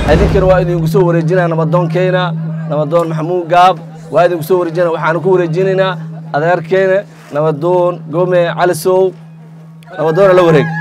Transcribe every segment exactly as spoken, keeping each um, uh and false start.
adinkana waa idinku soo wareejinaa nabadoonkeena nabadoon maxamuud gaab waa idinku soo wareejinaa waxaan ku wareejinaynaa adeerkeena nabadoon gome calisow nabadoon la wareeg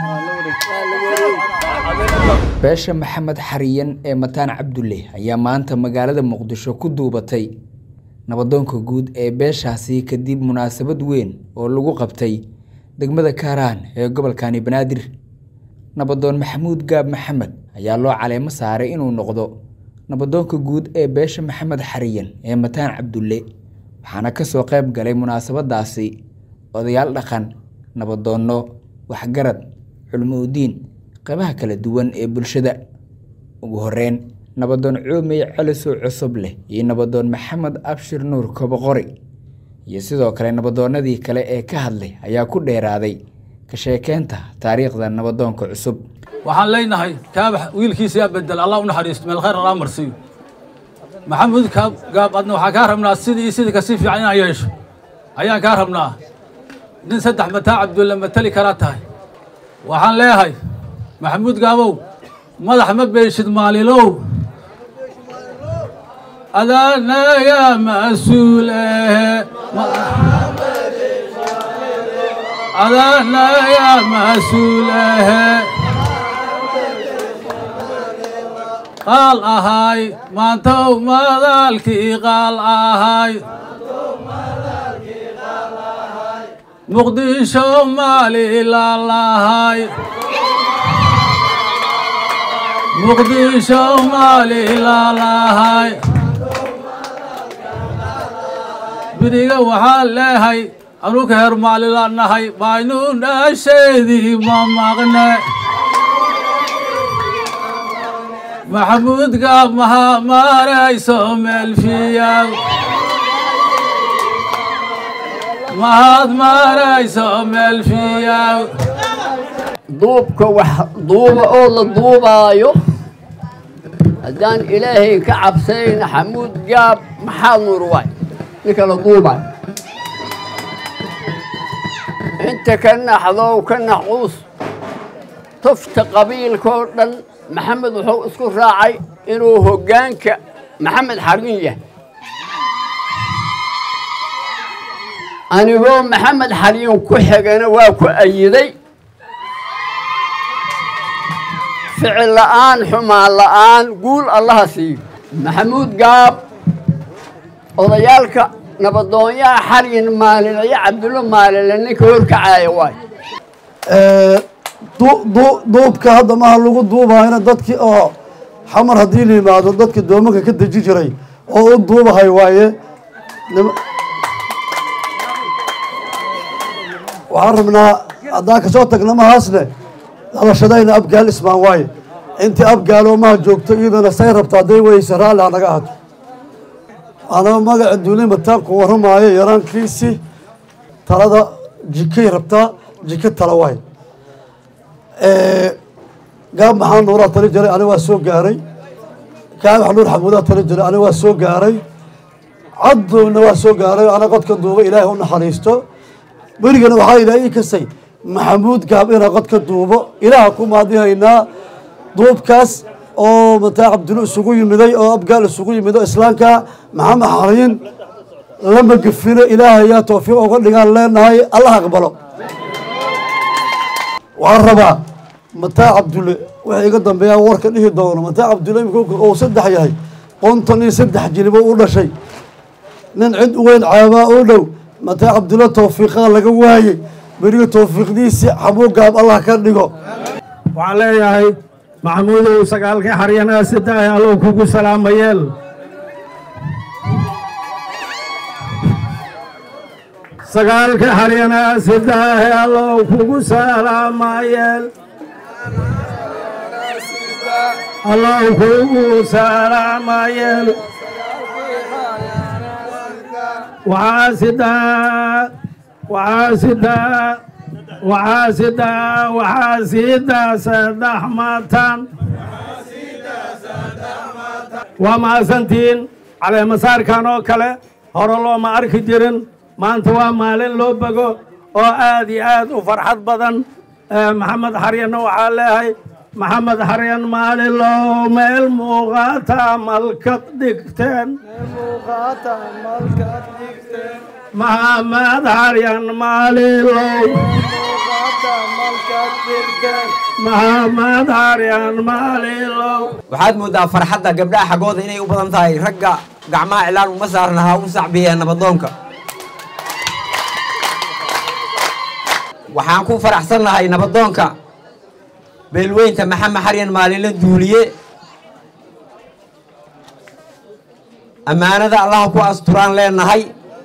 beesha maxamed xariyan ee mataan cabdulle ayaa maanta magaalada muqdisho ku duubatay nabadoonka guud ee beeshaasi kadib munaasabad weyn oo lagu qabtay degmada Kaaraan ee gobolka Banaadir nabadoon maxamuud gaab maxamed ayaa loo caleemo saaray inuu noqdo nabadoonka guud ee beesha maxamed xariyan ee mataan cabdulle waxaana ka soo qayb galay munaasabadaasi odayaal dhaqan nabadoono waxgarad culumudiin qaybaha kala duwan ee bulshada ugu horeen nabadoon Cuumey Calisow cusub leh iyo nabadoon Maxamed Abshir Nuur Koboqori iyo sidoo kale nabadoonadii kale ee ka hadlay ayaa ku dheeraaday ka sheekeynta taariikhda nabadoonka cusub waxaan leenahay kaabax wiilkiisa bedel Allah u naxariisto meel khayr Allah marsiyo maxamuud kaab gaab adna waxa ka rabnaa sidii sidii ka si fiican inay yeesho ayaan ka rabnaa nin saddex mataa Cabdulle matali kala tahay waxaan leeyahay maxamuud gaabow madax ma beeshid maalilow adana ya mas'uul adana ya mas'uul قال أهاي ما أنتو ما ذلكي قال أهاي مقدشو مالي لا هاي مقدشو مالي لا هاي بديقة وحال هاي أنوك هير مالي لا هاي باينون أشيدي ما مغنى محمود قاب مها ما رايسو ملفيا مهاد ما رايسو ملفيا دوبك وح دوب أول دوبايو أدان إلهي كعب سين حمود قاب محل رواي نكلا دوباي أنت كنا حضو كنا حوص طفت قبيل كوردن محمد وحو اسكو راعي إنه هجانك محمد حرية أنا هو محمد حرية كحج أنا واكو أيدي فعل الآن حمى الآن قول الله سي محمود قاب وضيالك نبضون يا حرين مالي يا عبد الله مالي لأنك هو الكعاية واي أه duubka hadda maaha lagu duubaayna dadkii oo xamar haddii la yimaado dadkii doomanka ka deji jiray oo u duubahay waaye waxaan rabnaa haddaan kasoo tagna mahaasne dhalashadayna abgaal ismaan waaye intii abgaaloo maha joogto iyadana say rabta hadday weyse raalli ha naga ahaato anaba magaca duulay mataanku warramaayo yaraankiisii talada jikay rabtaa jika tala waaye gaab maxaa nuuraa tali jiray aniga waa soo gaaray kaabax nuur xamuudaa tali jiray aniga waa soo gaaray cadowna waa soo gaaray ana qodka duuba ilaahay u naxariisto berigana waxaa ilaahay ii kasay maxamuud gaab inaa qodka duubo ilaaha ku maadihaynaa duubkaas oo mataa cabdulle isugu yimiday oo abgaal isugu yimido islaamka maxamed xariin lama gafino ilaahay yaa tawfiiq uga dhigaan leenahay allah aqbalo waxaan rabaa mataa cabdulle waxay iga dambeeyaan warka dhihi doono mataa cabdulle imika oo saddex yahay qonton iyo saddex jilibo u dhashay nin cid weyn caabaa u dhow mataa cabdulle tawfiiqaa laga waayey beriga tawfiiqdiisii xamuud gaab allah ka dhigo waxaan leeyahay maxamuudow sagaalkii xaryanaa saddex allow kugu salaamayeel sagaalka xaryana saddex allow kugu salaamayeel allow kugu salaamayeel waxaa sidaa waxaa sidaa waxaa sidaa waxaa sidaa saddex maatan waa mahadsantiin caleemasaarkan oo kale hore looma arki jirin maanta waa maalin loo bogo oo aad iyo aad u farxad badan maxamed xaryanna waxaa leeyahay محمد حريان مالي لو ميل موغاتا ملكت ديكتين محمد حريان مالي لو محمد حريان مالي لو waxaad moodaa farxadda gabdhaha xagooda inay u badan tahay ragga gacmaha cilaan uma saarnaha u sacbiya nabadoonka waxaan ku faraxsanahay nabadoonka beelweynta maxamed xaryan maalinle duuliye ammaanada allah ku asturaan leenahay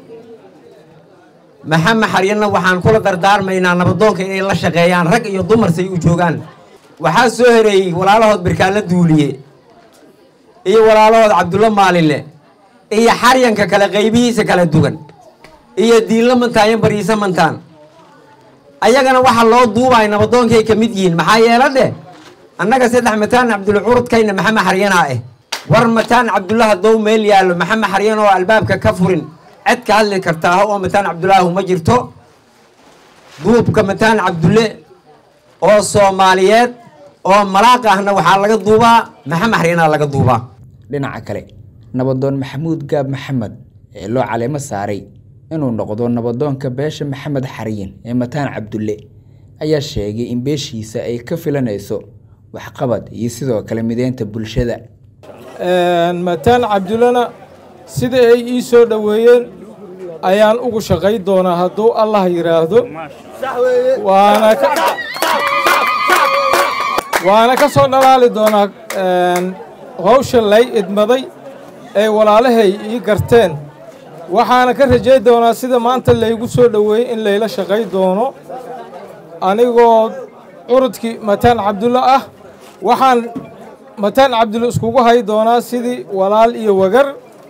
maxamed xaryanna waxaan kula dardaarmaynaa nabadoonka inay la shaqeeyaan rag iyo dumar say u joogaan waxaa soo hereeyey walaalahood birkaanla duuliye iyo walaalahood cabdulla maalinle iyo xaryanka kale qaybihiisa kala duwan iyo diinla mantaan iyo bariisa mantaan ayagana waxa loo duubay nabadoonkay ka mid yihiin maxaa yeelade annaga saddex mataan cabdulla curudkayna maxamed xaryana ah war mataan cabdulla haddou meel yaallo maxamed xaryan oo albaabka ka furin cid ka hadli kartaa oo mataan cabdullaahu ma jirto duubka mataan cabdulle oo soomaaliyeed oo malaaq ahna waxaa laga duubaa maxamed xaryanaa laga duubaa dhinaca kale nabadoon maxamuud gaab maxamed ee loo caleemo saaray inuu noqdo nabadoonka beesha maxamed xaryan ee mataan cabdulle ayaa sheegay in beeshiisa ay ka filanayso waxqabad iyo sidoo kale mideynta bulshada mataan cabdullena sida ay ii soo dhoweeyeen ayaan ugu shaqay doonaa hadduu allah yiraahdo waana ka waana ka soo dhalaali doonaa hawsha lay idmaday ee walaalahay ii garteen waxaana ka rajay doonaa sida maanta laygu soo dhoweeyey in layla shaqay doono anigoo curudkii mataan cabdulle ah waxaan mataan cabdulle iskugu hay doonaa sidii walaal iyo wagar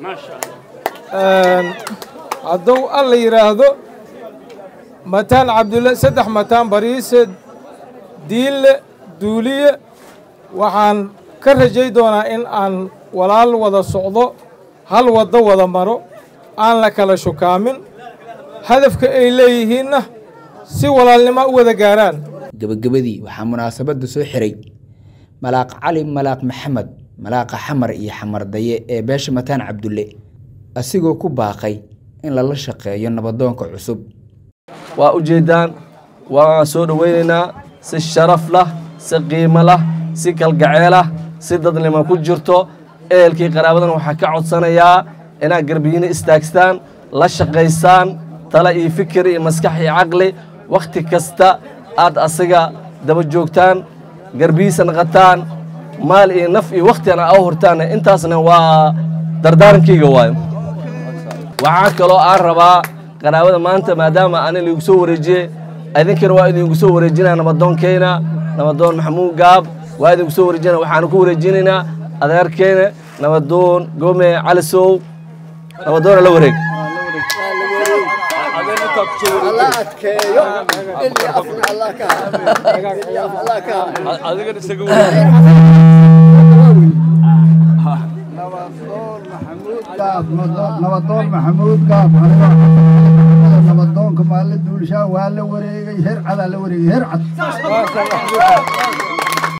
hadduu alla yidhaahdo mataan cabdulle saddex mataan bariise diinle duuliye waxaan ka rajay doonaa in aan walaal wada socdo hal waddo wada maro aan la kala shukaamin hadafka ay leeyihiinna si walaalnimo u wada gaaraan gabagabadii waxaa munaasabadda soo xiray malaaq cali malaaq maxamed malaaqa xamar iyo xamar daye ee beesha mataan cabdulle asigoo ku baaqay in lala shaqeeyo nabadoonka cusub waa ujeedaan waan soo dhaweynaynaa si sharaf lah si qiimo lah si kalgaceel ah si dadnimo ku jirto ehelkii qaraabadan waxaa ka codsanayaa inaad garbiyiino istaagstaan la shaqaysaan tala iyo fikir iyo maskax iyo caqli wakhti kasta aad asaga daba joogtaan garbiyiisa naqataan maal iyo naf iyo wakhtigana aa hortaan intaasna waa dardaarankayga waayo waxaa kaloo aan rabaa qaraabada maanta maadaama ani liigu soo wareejiyey idinkana waa idinku soo wareejinaa nabadoonkeyna nabadoon maxamuud gaab waa idinku soo wareejinaa waxaanu ku wareejinaynaa adeerkeena nabadoon gome calisow nabadoona la wareeg الله أتكيو اللي أفنى الله كهذا اللي أفنى الله كهذا adiga isaga نبضون محمود قاب نبضون كمال الدولشة ولا وريق هرعة لا وريق هرعة